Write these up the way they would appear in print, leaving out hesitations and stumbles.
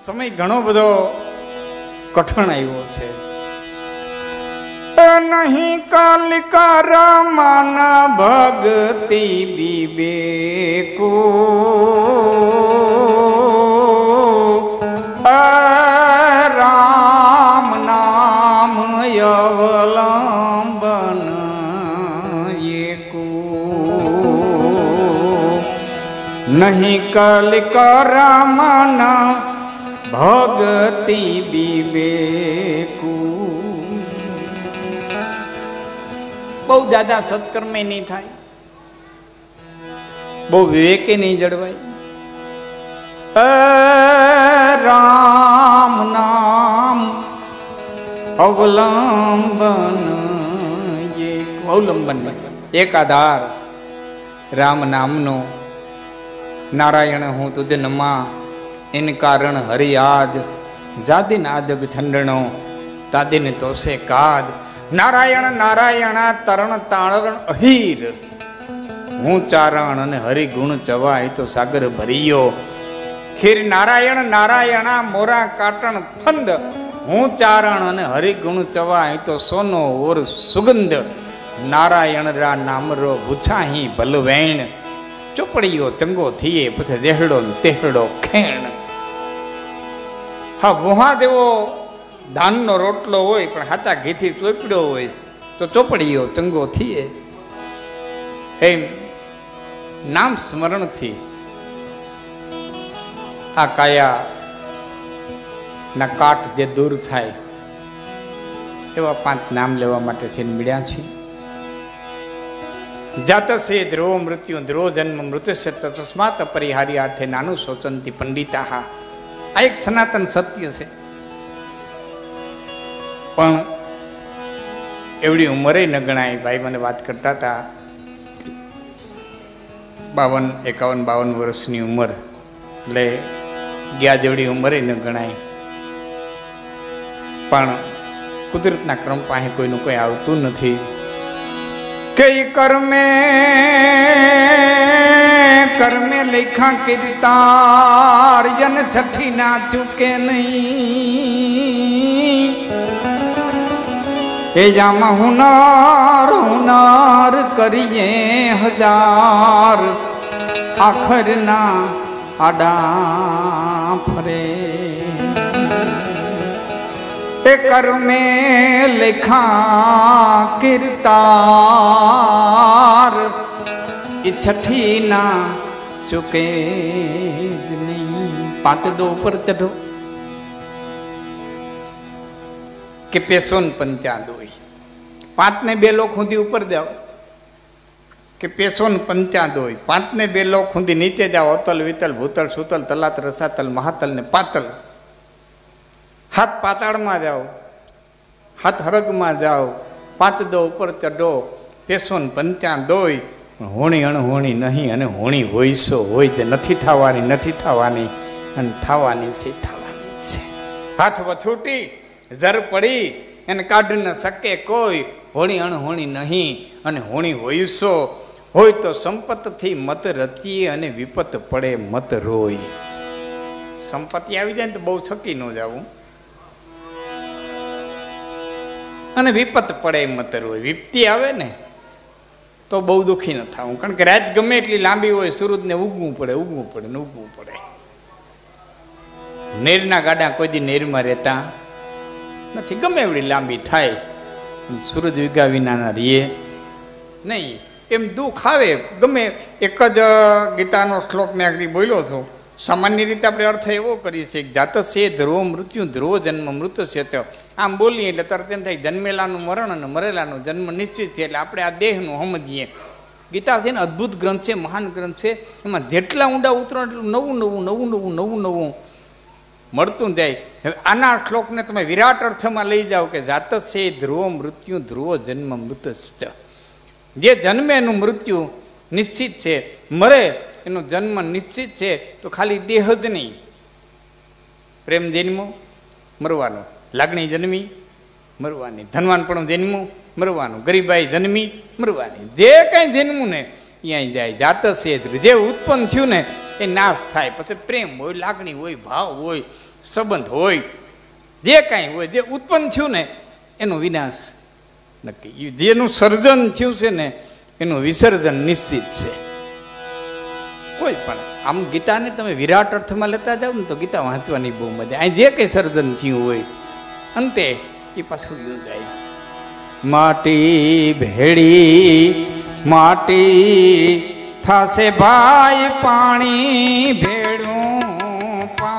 સમય ઘણો બધો કઠણ આવ્યો છે. નહીં કાલિકા રમાના ભક્તિ વિવેકો રામ નામ અવલંબન એકો નહીં કાલિકા રમાના ભક્તિ વિવેકો. બહુ જ્યાદા સત્કર્મે નહીં થાય, બહુ વિવેકે નહીં જળવાય. રામ નામ અવલંબન અવલંબન એક આધાર રામ નામનો. નારાયણ હું તુજે નમા ઇન કારણ હરિયાદ જાદિન આદગ છંડણો તાદિન તોસે કાદ. નારાયણ નારાયણ તરણ તારણ અહીર હું ચારણ અને હરિગુણ ચવાય તો સાગર ભરિયો. ખીર નારાયણ નારાયણ મોરા કાટણ ફંદ હું ચારણ અને હરિગુણ ચવાય તો સોનો ઓર સુગંધ. નારાયણ રા નામરો ભૂછાહી ભલવેણ ચોપડીયો ચંગો થઈએ પછી દેહડો તેહડો ખેણ. હા વોહા દેવો ધાનનો રોટલો હોય પણ હાથા ઘીથી ચોપડ્યો હોય તો ચોપડીયો ચંગો થઈએ. એમ નામ સ્મરણથી આ કાયા ના કાટ જે દૂર થાય એવા 5 નામ લેવા માટે થઈને મળ્યા છે. જાતસે ધ્રુવ મૃત્યુ ધ્રુવ જન્મ મૃત્યુશ્ચ તસ્માત પરિહાર્યાર્થે નાનું શોચંતી પંડિતા. આ એક સનાતન સત્ય છે. પણ એવડી ઉંમરે ન ગણાય. ભાઈ મને વાત કરતા હતા 51-52 વર્ષની ઉંમર, એટલે ગયા જેવડી ઉંમરે ન ગણાય. પણ કુદરતના ક્રમ પાસે કોઈનું કોઈ આવતું નથી. કઈ કર્મે કર્મે લેખા કીર્તાર જન છઠ્ઠી ના ચૂકે નહીં. એ જામાં હુનાર હુનાર કરીએ હજાર આખરના આડા ફરે. એ કર્મે લેખા કીર્તાર એ છઠ્ઠી ના ચૂકે જ નહીં. 5 દો ઉપર ચઢો કે 55 5 ને 2 લોક સુધી ઉપર જાઓ કે 55 5 ને 2 લોક સુધી નીચે જાઓ. અતલ વિતલ ભૂતલ સુતલ તલાત રસાતલ મહાતલ ને પાતલ. હાથ પાતાળમાં જાઓ, હાથ હરગમાં જાઓ. 5 દો ઉપર ચઢો 55 હોણી અણહોણી નહીં. અને હોણી હોઈશો હોય તે નથી થવાની નથી થવાની અને થવાની છે થવાની છે. હાથ વછૂટી ઝર પડી એને કાઢ ન શકે કોઈ. હોણી અણહોણી નહીં અને હોણી હોઈશો હોય તો સંપતથી મત રચીએ અને વિપત પડે મત રોય. સંપત્તિ આવી જાય ને તો બહુ છકી ન જવું અને વિપત પડે મત રોય. વિપત્તિ આવે ને તો બહુ દુઃખી ન થવું. કારણ કે રાત ગમે એટલી લાંબી હોય સૂરજને ઉગવું પડે ઉગવું પડે ને ઉગવું પડે. નેરના ગાડા કોઈ દી નેરમાં રહેતા નથી. ગમે એવડી લાંબી થાય સૂરજ ઉગ્યા વિનાના રહીએ નહીં. એમ દુઃખ આવે ગમે. એક જ ગીતાનો શ્લોક મેં આગળ બોલ્યો છું. સામાન્ય રીતે આપણે અર્થ એવો કરીએ છીએ જાતસે ધ્રુવ મૃત્યુ ધ્રુવ જન્મ મૃત્યુ છે. આમ બોલીએ એટલે તરત એમ થાય જન્મેલાનું મરણ અને મરેલાનું જન્મ નિશ્ચિત છે. એટલે આપણે આ દેહનું સમજીએ. ગીતા છે ને અદ્ભુત ગ્રંથ છે, મહાન ગ્રંથ છે. એમાં જેટલા ઊંડા ઉતરો એટલું નવું નવું નવું નવું નવું નવું મળતું જાય. હવે આના શ્લોકને તમે વિરાટ અર્થમાં લઈ જાઓ કે જાતસે ધ્રુવ મૃત્યુ ધ્રુવ જન્મ મૃત્યુ. જે જન્મે એનું મૃત્યુ નિશ્ચિત છે, મરે એનો જન્મ નિશ્ચિત છે. તો ખાલી દેહ જ નહીં, પ્રેમ જન્મો મરવાનો, લાગણી જન્મી મરવાની, ધનવાનપણું જન્મું મરવાનું, ગરીબાઈ જન્મી મરવાની. જે કાંઈ જન્મું ને ત્યાં જાય. જાત છે જે ઉત્પન્ન થયું ને એ નાશ થાય. પછી પ્રેમ હોય, લાગણી હોય, ભાવ હોય, સંબંધ હોય, જે કાંઈ હોય, જે ઉત્પન્ન થયું ને એનો વિનાશ નક્કી, જેનું સર્જન થયું છે ને એનું વિસર્જન નિશ્ચિત છે. કોઈ પણ આમ ગીતાને તમે વિરાટ અર્થમાં લેતા જાઓ ને તો ગીતા વાંચવાની બહુ મજા. અહીં જે કંઈ સર્જન થયું હોય અંતે એ પાછું યું જાય. માટી ભેળી માટી થાશે ભાઈ પાણી ભેળું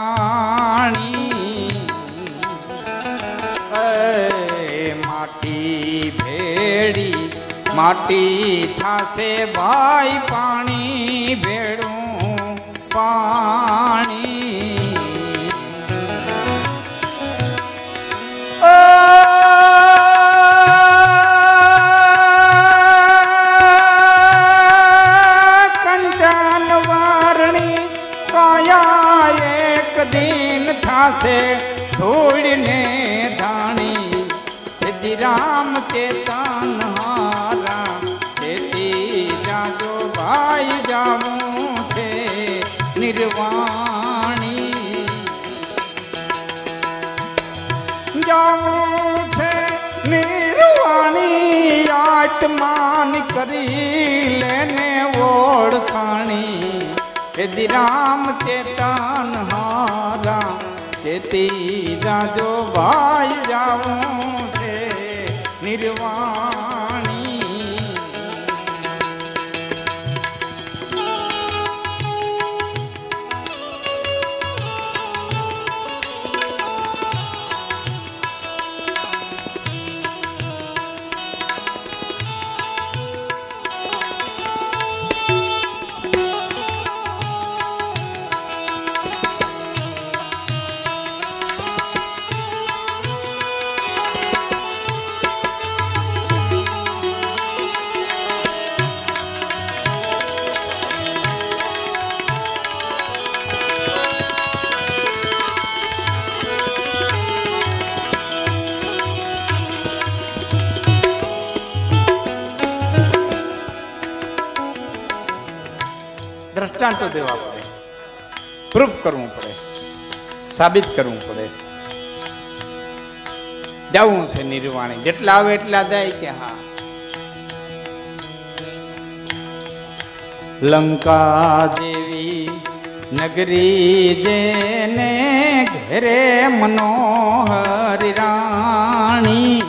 પાણી, માટી ભેળી માટી થાશે ભાઈ પાણી ભેળું પાણી. કંચન વારણી કાયા એક દિન થાશે ધૂળને ધાણી, તેથી રામ ચેતન હારા તેથી જાજો ભાઈ જાવું છે નિર્વાણી, જાવું છે નિર્વાણી. આત્માન કરી લેને ઓળખાણી, તેથી રામ ચેતન હારા તેથી જાજો ભાઈ જાવું છે નિર્વાણી. દ્રષ્ટાંતો દેવા પડે, પ્રૂફ કરવું પડે, સાબિત કરવું પડે. જવું છે નિર્વાણી, જેટલા આવે એટલા જાય કે હા. લંકા જેવી નગરી જેને ઘેરે મનોહર રાણી,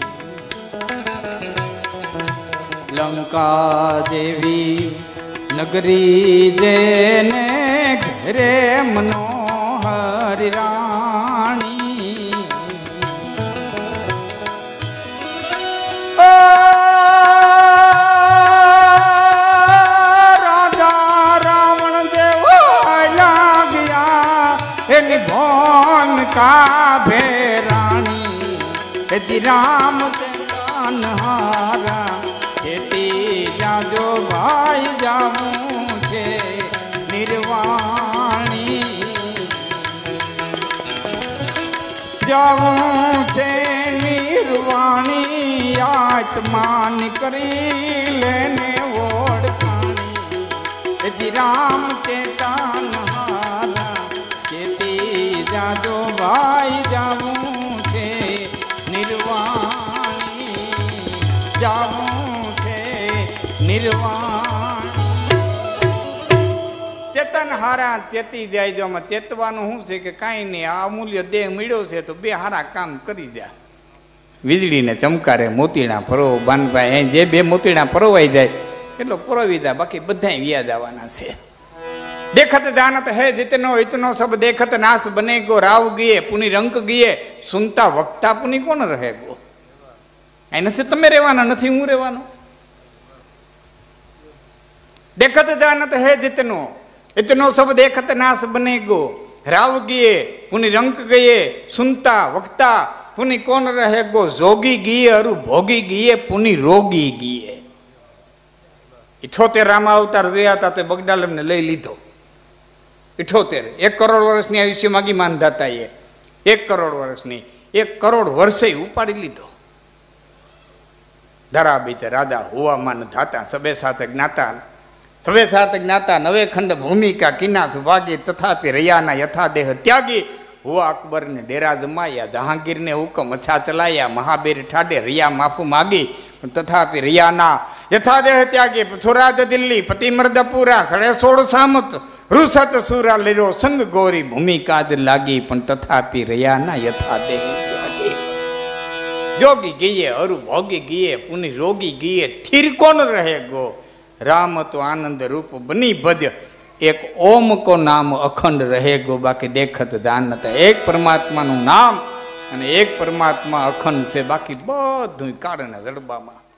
લંકા જેવી નગરી જેને ઘરે મનોહર રાણી, રાજા રાવણ દેવો લાગ્યા એની ભૂમિકા ભેરાણી, તેથી રામ ચેતન હારા તેથી જાજો ભાઈ જાવું છે નિર્વાણી, જાવું છે નિર્વાણી. આત્માન કરી લેને ઓળખાણી, તેથી રામ ચેતન હારા તેથી જાજો ભાઈ જાવું છે નિર્વાણી, જાવું નિર્વાણ. ચેતન હારા ચેતી જાય. જો આમાં ચેતવાનું શું છે કે કાંઈ નહીં, આ અમૂલ્ય દેહ મળ્યો છે તો બે હારા કામ કરી દે. વીજળીને ચમકારે મોતીના પરો બાનભાઈ, અહીં જે બે મોતીના પરોવાઈ જાય એટલો પરોવી દે, બાકી બધા વ્યાજ આવવાના છે. દેખત જાનત હે જીતનો ઇતનો સબ દેખત નાશ બને ગો, રાવ ગીએ પુની રંક ગીએ સુનતા વક્તા પુની કોણ રહે ગો. અહીં નથી તમે રહેવાના, નથી હું રહેવાનો. देखत जानत है जितनो इतनो सब देखत नाश बनेगो, राव गिए पुनि रंक गए सुनता वक्ता पुनि कौन रहेगो, जोगी गिए अरु भोगी गिए पुनि रोगी गिए. 78 रामा अवतार जोया था तो बगडाल ने लई लीधो. 78 1 करोड़ वर्षनी आयुष्य मागी मानदाता ये 1 करोड़ वर्षनी 1 करोड़ वर्षे उपाड़ी लीधो. धरा बीते राजा हुआ मन धाता सबे साथ ज्ञाता, नवे खंड भूमि का किना सुभागी तथापि रयाना यथा देह त्यागी हुआ अकबर ने डेरा जमाया, जहांगीर ने हुक्म अच्छा चलाया, महाबीर ठाडे रिया माफू मांगी, तथापि रिया ना यथा देह त्यागी, पथुराज दिल्ली पति मर्द पूरा, सड़े 16 सामत रुसत सूरा लिरो संग गोरी भूमि काज लागी, पण तथापि रिया ना यथा देह त्यागी। जोगी गिये अरु भोगी गिये, पुनि रोगी गिये, थिर कौन रहे गो, राम तो आनंद रूप बनी भज, एक ओम को नाम अखंड रहे गो, बाकी देखत जानत। एक परमात्मा नु नाम अने एक परमात्मा अखंड से, बाकी बधुं कारण जड़बामां।